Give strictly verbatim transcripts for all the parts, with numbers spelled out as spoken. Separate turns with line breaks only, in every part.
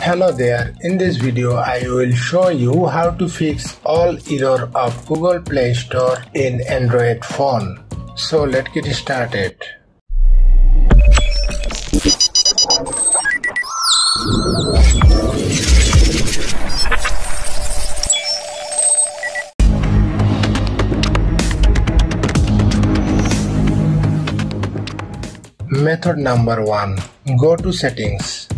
Hello there, in this video I will show you how to fix all error of Google Play Store in Android phone. So let's get started. Method number one. Go to settings.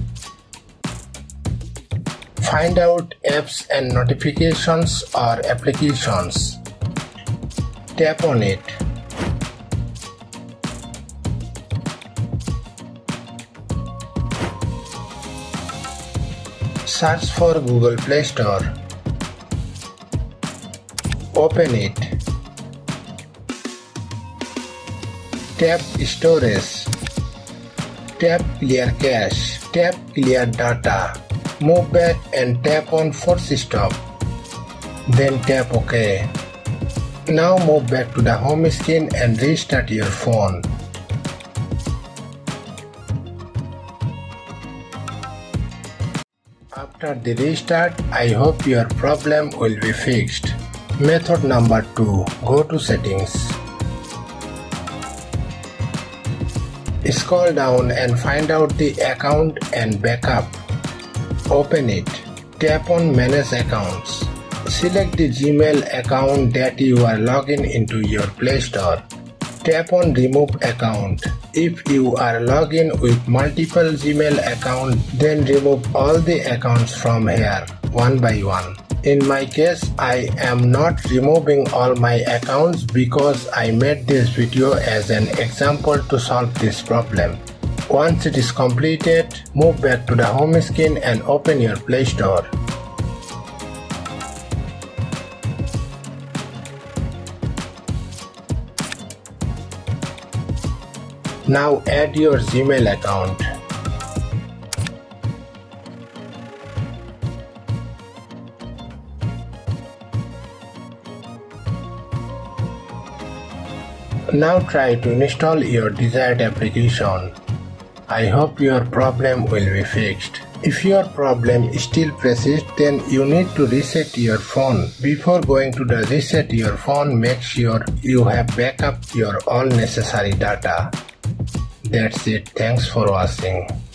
Find out apps and notifications or applications. Tap on it. Search for Google Play Store. Open it. Tap Storage. Tap Clear Cache. Tap Clear Data. Move back and tap on Force Stop. Then tap OK. Now move back to the home screen and restart your phone. After the restart, I hope your problem will be fixed. Method number two. Go to settings. Scroll down and find out the account and backup. Open it. Tap on Manage Accounts. Select the Gmail account that you are logging into your Play Store. Tap on Remove Account. If you are logging with multiple Gmail accounts, then remove all the accounts from here, one by one. In my case, I am not removing all my accounts because I made this video as an example to solve this problem. Once it is completed, move back to the home screen and open your Play Store. Now add your Gmail account. Now try to install your desired application. I hope your problem will be fixed. If your problem still persists, then you need to reset your phone. Before going to the reset your phone, make sure you have backup your all necessary data. That's it. Thanks for watching.